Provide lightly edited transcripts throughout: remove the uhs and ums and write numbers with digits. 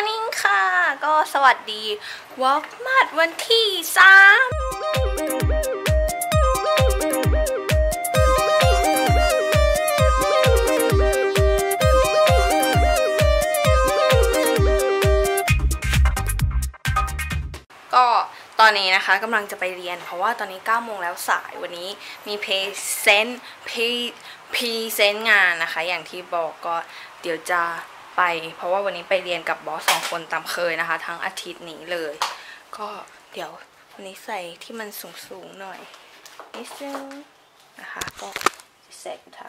morning ค่ะ ก็สวัสดีวอล์กมาดวันที่3ก็ตอนนี้นะคะกำลังจะไปเรียนเพราะว่าตอนนี้9 โมงแล้วสายวันนี้มีพรีเซนต์งานนะคะอย่างที่บอกก็เดี๋ยวจะไปเพราะว่าวันนี้ไปเรียนกับบอส2 คนตามเคยนะคะทั้งอาทิตย์นี้เลยก็เดี๋ยววันนี้ใส่ที่มันสูงหน่อยนิดนึงนะคะก็ใส่เท้า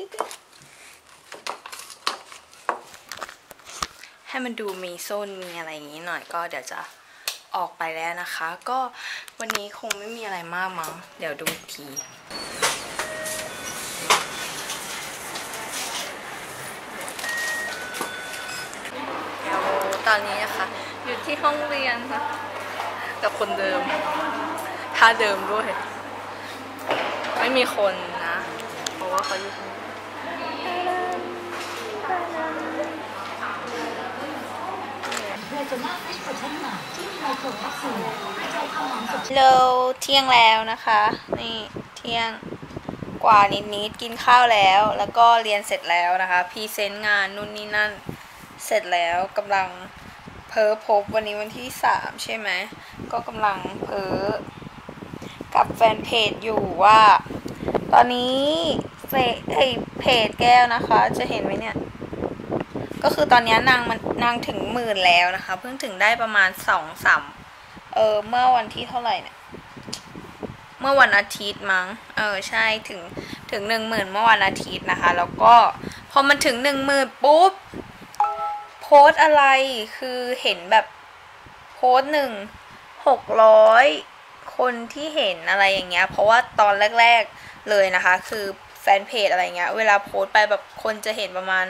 ให้มันดูมีส้นมีอะไรอย่างนี้หน่อยก็เดี๋ยวจะออกไปแล้วนะคะก็วันนี้คงไม่มีอะไรมากมั้งเดี๋ยวดูทีตอนนี้นะคะอยู่ที่ห้องเรียนนะกับคนเดิมท่าเดิมด้วยไม่มีคนนะเพราะว่าเขาอยู่เร็วเที่ยงแล้วนะคะนี่เที่ยงกว่านิดกินข้าวแล้วก็เรียนเสร็จแล้วนะคะพรีเซนต์งานนู่นนี่นั่นเสร็จแล้วกำลังพบวันนี้วันที่3ใช่ไหมก็กำลังกับแฟนเพจอยู่ว่าตอนนี้เพจแก้วนะคะจะเห็นไหมเนี่ยก็คือตอนนี้นางถึง10,000แล้วนะคะเพิ่งถึงได้ประมาณ2-3เมื่อวันที่เท่าไหร่เนี่ยเมื่อวันอาทิตย์มั้งใช่ถึง10,000เมื่อวันอาทิตย์นะคะแล้วก็พอมันถึง10,000ปุ๊บโพสอะไรคือเห็นแบบโพส600คนที่เห็นอะไรอย่างเงี้ยเพราะว่าตอนแรกๆเลยนะคะคือแฟนเพจอะไรเงี้ยเวลาโพสไปแบบคนจะเห็นประมาณ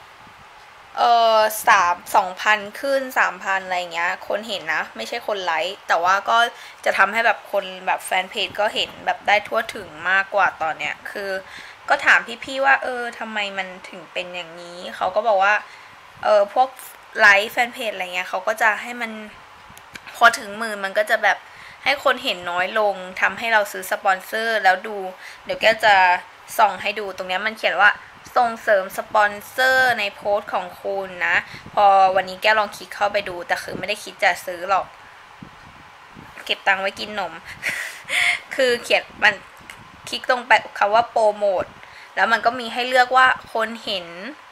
2,000ขึ้น 3,000อะไรเงี้ยคนเห็นนะไม่ใช่คนไลค์แต่ว่าก็จะทำให้แบบคนแบบแฟนเพจก็เห็นแบบได้ทั่วถึงมากกว่าตอนเนี้ยคือก็ถามพี่ๆว่าทำไมมันถึงเป็นอย่างนี้เขาก็บอกว่าพวกไลค์แฟนเพจอะไรเงี้ยเขาก็จะให้มันพอถึง10,000มันก็จะแบบให้คนเห็นน้อยลงทำให้เราซื้อสปอนเซอร์แล้วดูเดี๋ยวแกจะส่องให้ดูตรงนี้มันเขียนว่าส่งเสริมสปอนเซอร์ในโพสต์ของคุณนะพอวันนี้แกลองคลิกเข้าไปดูแต่คือไม่ได้คิดจะซื้อหรอกเก็บตังค์ไว้กินนม คือเขียนมันคลิกตรงไปคำว่าโปรโมทแล้วมันก็มีให้เลือกว่าคนเห็น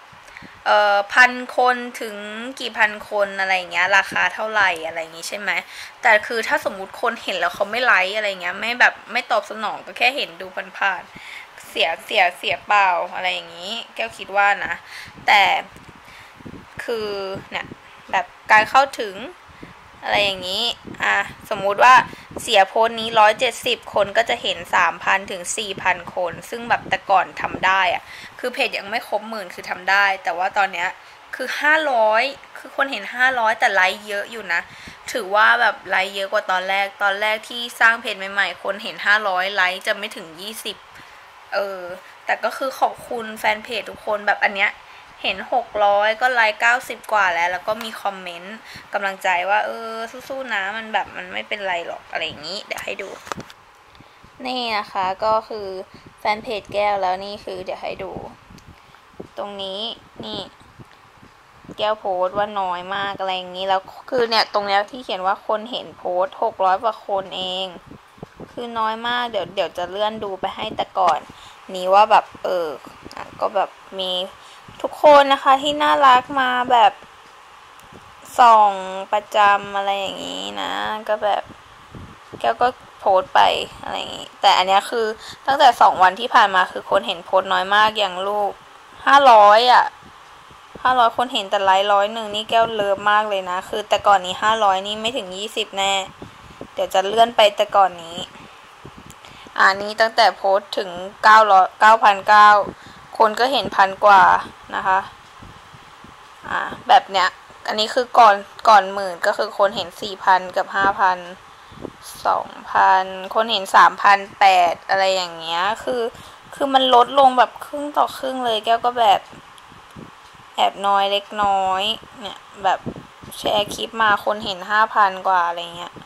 1,000 คนถึงกี่พันคนอะไรเงี้ยราคาเท่าไหร่อะไรอย่างงี้ใช่ไหมแต่คือถ้าสมมุติคนเห็นแล้วเขาไม่ไลค์อะไรเงี้ยไม่ตอบสนองก็แค่เห็นดูผ่านๆเสียเปล่าอะไรอย่างงี้แก้วคิดว่านะแต่คือเนี่ยแบบการเข้าถึงอะไรอย่างนี้สมมุติว่าเสียโพสนี้170คนก็จะเห็น 3,000 ถึง 4,000 คนซึ่งแบบแต่ก่อนทำได้คือเพจยังไม่ครบ10,000คือทำได้แต่ว่าตอนเนี้ยคือ500คือคนเห็น500แต่ไลค์เยอะอยู่นะถือว่าแบบไลค์เยอะกว่าตอนแรกที่สร้างเพจใหม่ๆคนเห็น500ไลค์จะไม่ถึง20แต่ก็คือขอบคุณแฟนเพจทุกคนแบบอันเนี้ยเห็น600ก็ไลค์90กว่าแล้วก็มีคอมเมนต์กำลังใจว่าสู้ๆนะมันแบบมันไม่เป็นไรหรอกอะไรอย่างนี้เดี๋ยวให้ดูนี่นะคะก็คือแฟนเพจแก้วแล้วนี่คือเดี๋ยวให้ดูตรงนี้นี่แก้วโพสต์ว่าน้อยมากอะไรอย่างนี้แล้วคือเนี่ยตรงนี้ที่เขียนว่าคนเห็นโพสต์600กว่าคนเองคือน้อยมากเดี๋ยวจะเลื่อนดูไปให้แต่ก่อนนี้ว่าแบบก็แบบมีทุกคนนะคะที่น่ารักมาแบบส่องประจำอะไรอย่างนี้นะก็แบบแก้วก็โพสไปอะไรอย่างนี้แต่อันนี้คือตั้งแต่2 วันที่ผ่านมาคือคนเห็นโพสน้อยมากอย่างลูก500คนเห็นแต่ไลค์100นี่แก้วเลิฟมากเลยนะคือแต่ก่อนนี้500นี่ไม่ถึง20แน่เดี๋ยวจะเลื่อนไปแต่ก่อนนี้นี้ตั้งแต่โพสถึง9,900คนก็เห็น1,000 กว่านะคะแบบเนี้ยอันนี้คือก่อน10,000ก็คือคนเห็น 4,000 กับ 5,000 2,000 คนเห็น 3,800 อะไรอย่างเงี้ยคือมันลดลงแบบครึ่งต่อครึ่งเลยแก้วก็แบบแอบน้อยเล็กน้อยเนี่ยแบบแชร์คลิปมาคนเห็น 5,000 กว่าอะไรเงี้ย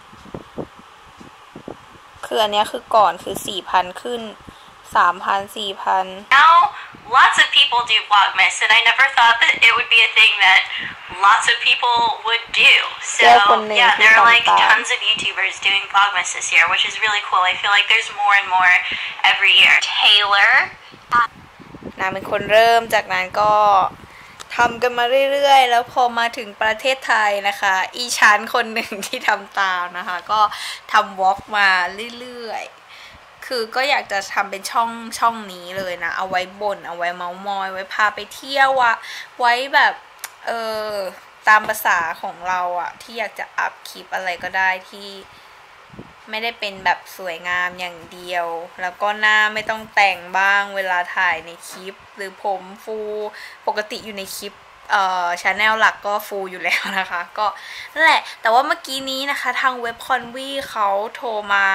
คืออันเนี้ยคือก่อนคือ 4,000 ขึ้น 3,000 4,000 Now lots of people do Vlogmas, and I never thought that it would be a thing that lots of people would do. So yeah, there are like tons of YouTubers doing Vlogmas this year, which is really cool. I feel like there's more and more every year. Taylor นางเป็นคนเริ่มจากนั้นก็ทำกันมาเรื่อยๆแล้วพอมาถึงประเทศไทยนะคะอีชั้นคนหนึ่งที่ทำตามนะคะก็ทำวอล์กมาเรื่อยๆคือก็อยากจะทำเป็นช่องนี้เลยนะเอาไว้บ่นเอาไว้เมาท์มอยไว้พาไปเที่ยวอะไว้แบบตามภาษาของเราอะที่อยากจะอัพคลิปอะไรก็ได้ที่ไม่ได้เป็นแบบสวยงามอย่างเดียวแล้วก็หน้าไม่ต้องแต่งบ้างเวลาถ่ายในคลิปหรือผมฟูปกติอยู่ในคลิปชาแนลหลักก็ฟูอยู่แล้วนะคะก็นั่นแหละแต่ว่าเมื่อกี้นี้นะคะทางเว็บคอนวีเขาโทรมา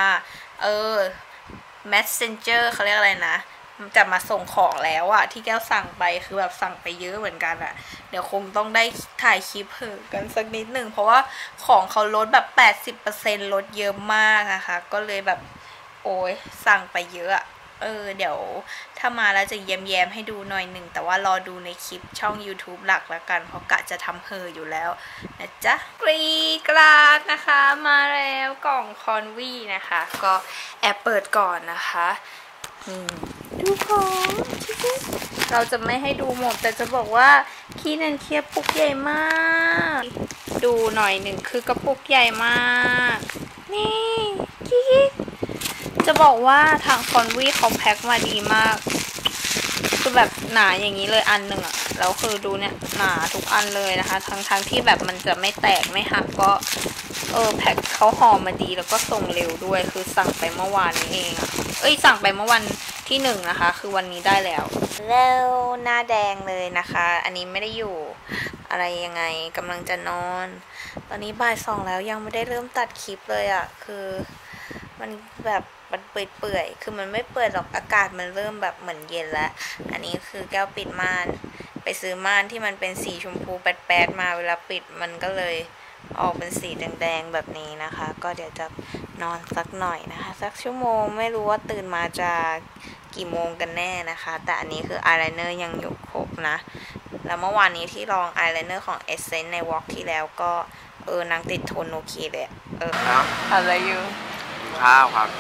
Messenger เขาเรียกอะไรนะจะมาส่งของแล้วอะที่แก้วสั่งไปคือแบบสั่งไปเยอะเหมือนกันอะเดี๋ยวคงต้องได้ถ่ายคลิปกันสักนิดหนึ่งเพราะว่าของเขาลดแบบ 80% ลดเยอะมากนะคะก็เลยแบบโอ้ยสั่งไปเยอะอะเดี๋ยวถ้ามาแล้วจะแย้มให้ดูหน่อยหนึ่งแต่ว่ารอดูในคลิปช่อง YouTube หลักแล้วกันเพราะกะจะทำอยู่แล้วนะจ๊ะกรีกราดนะคะมาแล้วกล่องคอนวีนะคะก็แอบเปิดก่อนนะคะดูของเราจะไม่ให้ดูหมดแต่จะบอกว่าขี้นันเคียบปุกใหญ่มากดูหน่อยหนึ่งคือกระปุกใหญ่มากนี่กิ๊กจะบอกว่าทางคอนวีเขาแพ็คมาดีมากคือแบบหนาอย่างนี้เลยอันหนึ่งอะแล้วคือดูเนี่ยหนาทุกอันเลยนะคะทั้งที่แบบมันจะไม่แตกไม่หักก็แพ็คเขาห่อมาดีแล้วก็ส่งเร็วด้วยคือสั่งไปเมื่อวานนี้เองอะสั่งไปเมื่อวันที่1นะคะคือวันนี้ได้แล้วหน้าแดงเลยนะคะอันนี้ไม่ได้อยู่อะไรยังไงกำลังจะนอนตอนนี้บ่าย2แล้วยังไม่ได้เริ่มตัดคลิปเลยอะคือมันแบบมันเปื่อยคือมันไม่เปื่อยหรอกอากาศมันเริ่มแบบเหมือนเย็นแล้วอันนี้คือแก้วปิดม่านไปซื้อม่านที่มันเป็นสีชมพูแป๊ดๆมาเวลาปิดมันก็เลยออกเป็นสีแดงๆแบบนี้นะคะก็เดี๋ยวจะนอนสักหน่อยนะคะสักชั่วโมงไม่รู้ว่าตื่นมาจะกี่โมงกันแน่นะคะแต่อันนี้คืออายไลเนอร์ยังอยู่ครบนะแล้วเมื่อวานนี้ที่ลองอายไลเนอร์ของ Essence ในวอล์กที่แล้วก็นางติดโทนโอเคเลยอะไรอยู่ข้าวครับ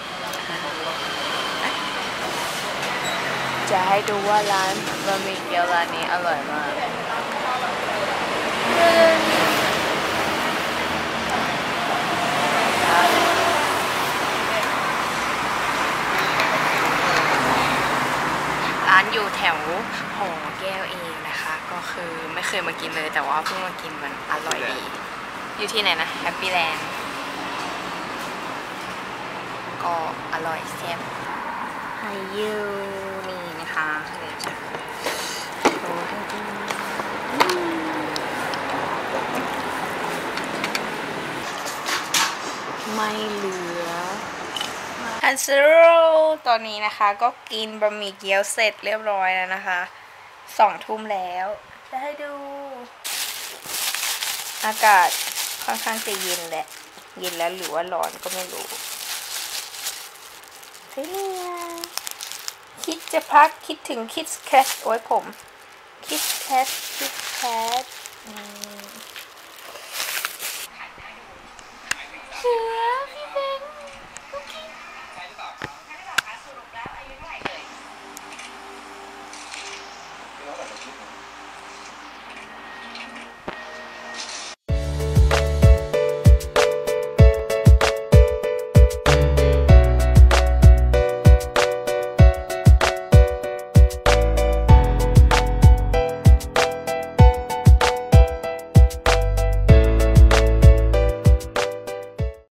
จะให้ดูว่าร้านบะหมี่เกี๊ยวร้านนี้อร่อยมากร้านอยู่แถวหอแก้วเองนะคะก็คือไม่เคยมากินเลยแต่ว่าเพิ่งมากินมันอร่อยดีอยู่ที่ไหนนะแฮปปี้แลนด์ก็อร่อยแซ่บไฮยูนี่นะคะไม่เหลือฮันซูโร่ตอนนี้นะคะก็กินบะหมี่เกี๊ยวเสร็จเรียบร้อยแล้วนะคะ2 ทุ่มแล้วจะให้ดูอากาศค่อนข้างจะเย็นแหละเย็นแล้วหรือว่าร้อนก็ไม่รู้คิดจะพักคิดถึงคิดแคทโอ้ยผมคิดแคท